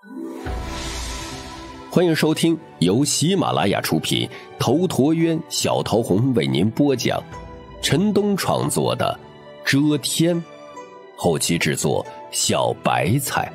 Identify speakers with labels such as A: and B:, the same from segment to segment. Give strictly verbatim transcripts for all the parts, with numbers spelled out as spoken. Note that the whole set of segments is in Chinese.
A: 欢迎收听由喜马拉雅出品，头陀渊、小桃红为您播讲，陈东创作的《遮天》，后期制作小白菜。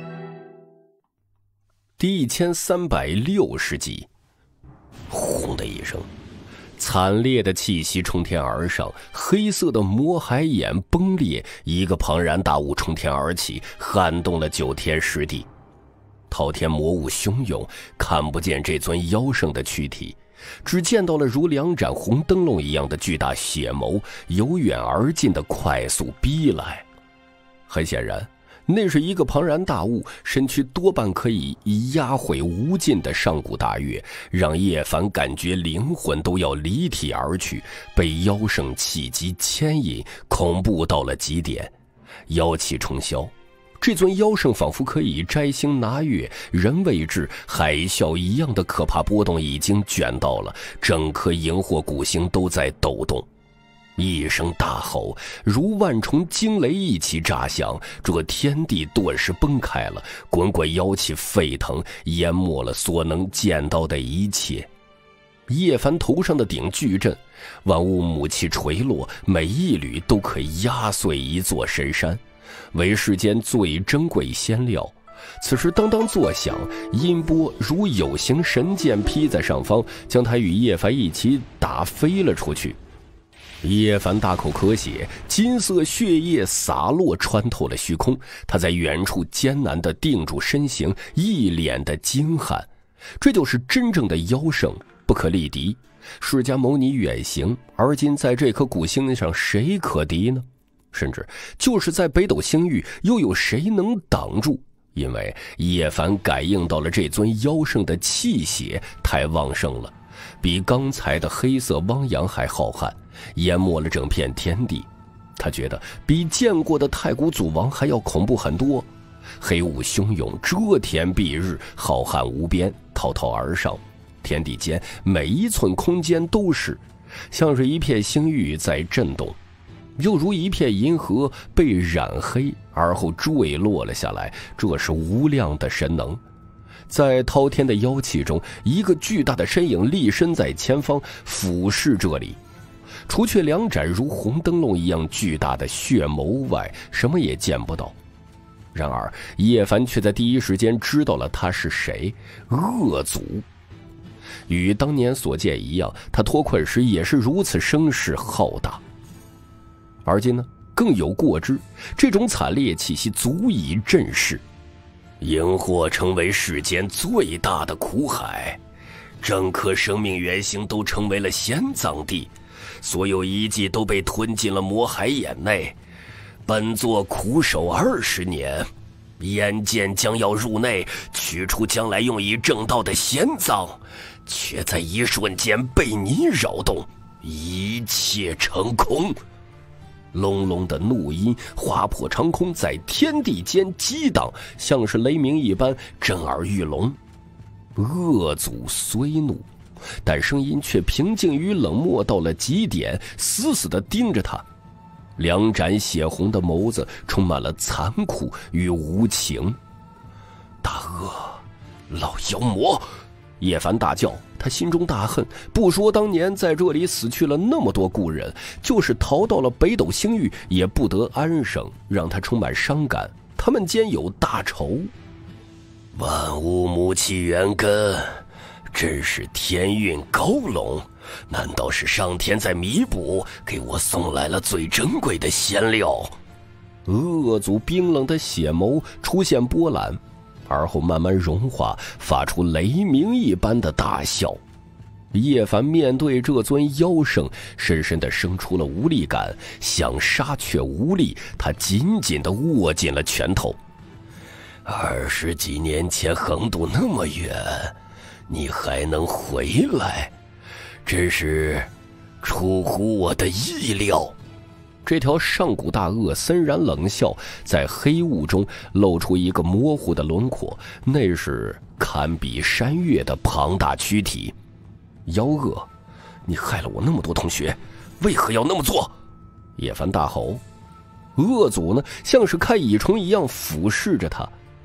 A: 第一千三百六十集，轰的一声，惨烈的气息冲天而上，黑色的魔海眼崩裂，一个庞然大物冲天而起，撼动了九天十地。滔天魔物汹涌，看不见这尊妖圣的躯体，只见到了如两盏红灯笼一样的巨大血眸由远而近的快速逼来。很显然，那是一个庞然大物，身躯多半可以压毁无尽的上古大月，让叶凡感觉灵魂都要离体而去，被妖圣气机牵引，恐怖到了极点。妖气冲霄，这尊妖圣仿佛可以摘星拿月，人未至，海啸一样的可怕波动已经卷到了整颗荧惑古星都在抖动。一声大吼，如万重惊雷一起炸响，这天地顿时崩开了，滚滚妖气沸腾，淹没了所能见到的一切。叶凡头上的顶巨震，万物母气垂落，每一缕都可以压碎一座深山，为世间最珍贵仙料。此时当当作响，音波如有形神剑劈在上方，将他与叶凡一起打飞了出去。叶凡大口咳血，金色血液洒落穿透了虚空，他在远处艰难地定住身形，一脸的惊骇。这就是真正的妖圣，不可力敌。释迦牟尼远行，而今在这颗古星上谁可敌呢？甚至就是在北斗星域，又有谁能挡住？因为叶凡感应到了这尊妖圣的气血太旺盛了，比刚才的黑色汪洋还浩瀚，淹没了整片天地。他觉得比见过的太古祖王还要恐怖很多。黑雾汹涌，遮天蔽日，浩瀚无边，滔滔而上，天地间每一寸空间都是像是一片星域在震动，又如一片银河被染黑而后坠落了下来。这是无量的神能。在滔天的妖气中，一个巨大的身影立身在前方，俯视这里。除却两盏如红灯笼一样巨大的血眸外，什么也见不到。然而叶凡却在第一时间知道了他是谁，恶祖。与当年所见一样，他脱困时也是如此声势浩大。而今呢，更有过之，这种惨烈气息足以震世。荧惑成为世间最大的苦海，整颗生命原型都成为了仙葬地，所有遗迹都被吞进了魔海眼内。本座苦守二十年，眼见将要入内取出将来用以正道的仙葬，却在一瞬间被你扰动，一切成空。隆隆的怒音划破长空，在天地间激荡，像是雷鸣一般，震耳欲聋。恶祖虽怒，但声音却平静与冷漠到了极点，死死地盯着他。两盏血红的眸子充满了残酷与无情。大恶，老妖魔！叶凡大叫，他心中大恨，不说当年在这里死去了那么多故人，就是逃到了北斗星域也不得安生，让他充满伤感。他们间有大仇。万物母气元根，真是天运高隆，难道是上天在弥补，给我送来了最珍贵的仙料？恶族冰冷的血眸出现波澜，而后慢慢融化，发出雷鸣一般的大笑。叶凡面对这尊妖圣，深深地生出了无力感，想杀却无力，他紧紧地握紧了拳头。二十几年前横渡那么远，你还能回来，真是出乎我的意料。这条上古大鳄森然冷笑，在黑雾中露出一个模糊的轮廓，那是堪比山岳的庞大躯体。妖恶，你害了我那么多同学，为何要那么做？叶凡大吼。恶祖呢，像是看蚁虫一样俯视着他，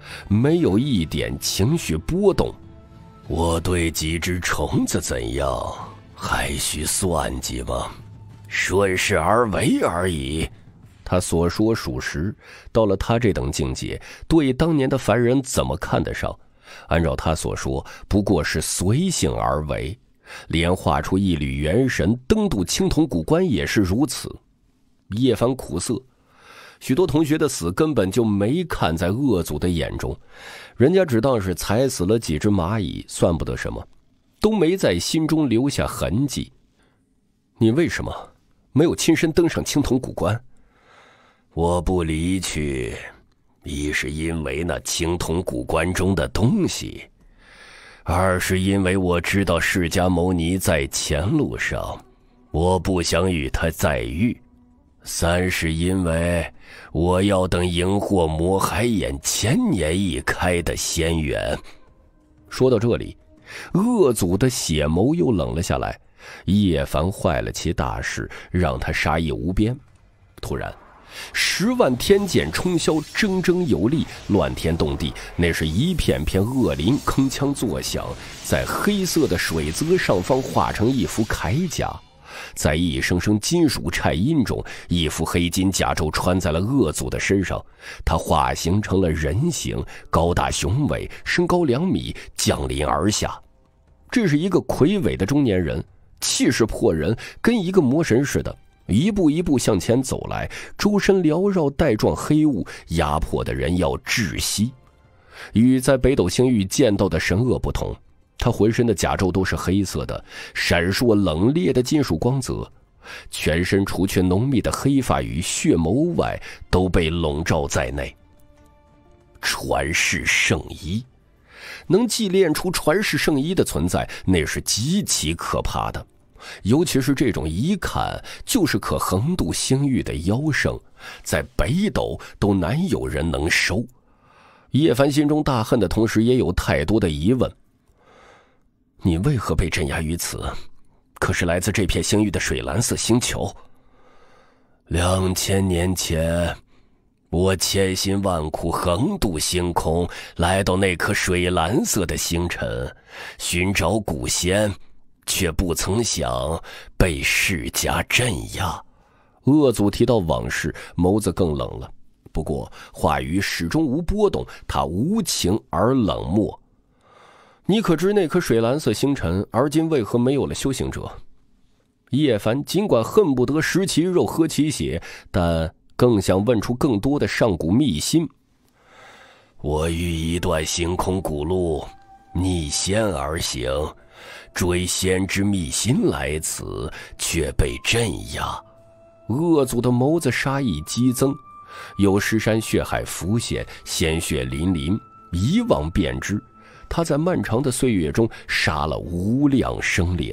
A: 没有一点情绪波动。我对几只虫子怎样，还需算计吗？顺势而为而已。他所说属实，到了他这等境界，对当年的凡人怎么看得上？按照他所说，不过是随性而为，连画出一缕元神登渡青铜古关也是如此。叶凡苦涩，许多同学的死根本就没看在恶祖的眼中，人家只当是踩死了几只蚂蚁，算不得什么，都没在心中留下痕迹。你为什么没有亲身登上青铜古关？我不离去，一是因为那青铜古关中的东西，二是因为我知道释迦牟尼在前路上，我不想与他再遇，三是因为我要等荧惑魔海眼千年一开的仙缘。说到这里，恶祖的血眸又冷了下来。叶凡坏了其大事，让他杀意无边。突然十万天剑冲霄，铮铮有力，乱天动地。那是一片片恶林铿锵作响，在黑色的水泽上方画成一幅铠甲，在一声声金属颤音中，一副黑金甲胄穿在了恶祖的身上。他化形成了人形，高大雄伟，身高两米，降临而下。这是一个魁伟的中年人，气势迫人，跟一个魔神似的，一步一步向前走来，周身缭绕带状黑雾，压迫的人要窒息。与在北斗星域见到的神恶不同，他浑身的甲胄都是黑色的，闪烁冷冽的金属光泽，全身除去浓密的黑发与血眸外，都被笼罩在内。传世圣衣，能祭炼出传世圣衣的存在，那是极其可怕的。尤其是这种一看就是可横渡星域的妖圣，在北斗都难有人能收。叶凡心中大恨的同时，也有太多的疑问。你为何被镇压于此？可是来自这片星域的水蓝色星球。两千年前，我千辛万苦横渡星空，来到那颗水蓝色的星辰，寻找古仙，却不曾想被释迦镇压。恶祖提到往事，眸子更冷了，不过话语始终无波动，他无情而冷漠。你可知那颗水蓝色星辰而今为何没有了修行者？叶凡尽管恨不得食其肉喝其血，但更想问出更多的上古秘辛。我于一段星空古路逆仙而行，追仙之秘辛来此，却被镇压。恶祖的眸子杀意激增，有尸山血海浮现，鲜血淋淋，一望便知他在漫长的岁月中杀了无量生灵。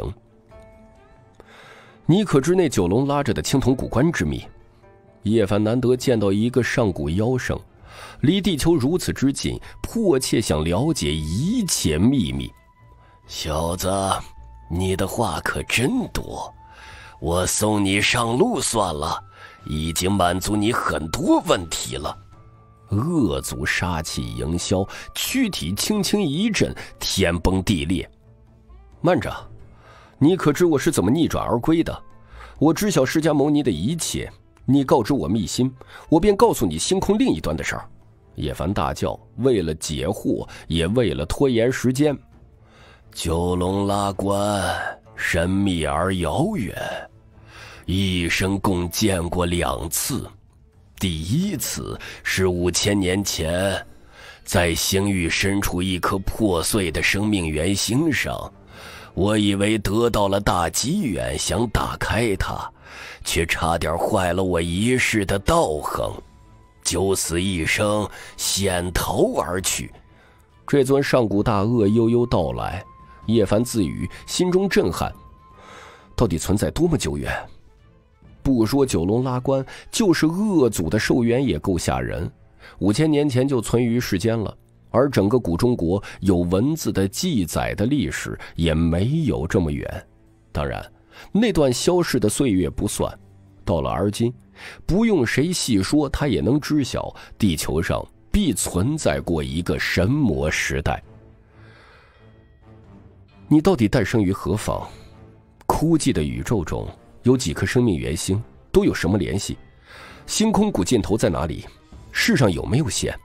A: 你可知那九龙拉着的青铜古关之秘？叶凡难得见到一个上古妖圣，离地球如此之近，迫切想了解一切秘密。小子，你的话可真多，我送你上路算了，已经满足你很多问题了。恶族杀气营销，躯体轻轻一震，天崩地裂。慢着，你可知我是怎么逆转而归的？我知晓释迦牟尼的一切，你告知我秘辛，我便告诉你星空另一端的事儿。叶凡大叫，为了解惑，也为了拖延时间。九龙拉关，神秘而遥远，一生共见过两次。第一次是五千年前，在星域深处一颗破碎的生命原星上，我以为得到了大机缘，想打开它，却差点坏了我一世的道行，九死一生，险逃而去。这尊上古大恶悠悠道来，叶凡自语，心中震撼，到底存在多么久远？不说九龙拉关，就是恶祖的寿元也够吓人，五千年前就存于世间了，而整个古中国有文字的记载的历史也没有这么远。当然那段消逝的岁月不算，到了而今，不用谁细说，他也能知晓地球上必存在过一个神魔时代。你到底诞生于何方？枯寂的宇宙中有几颗生命原星，都有什么联系？星空谷尽头在哪里？世上有没有线？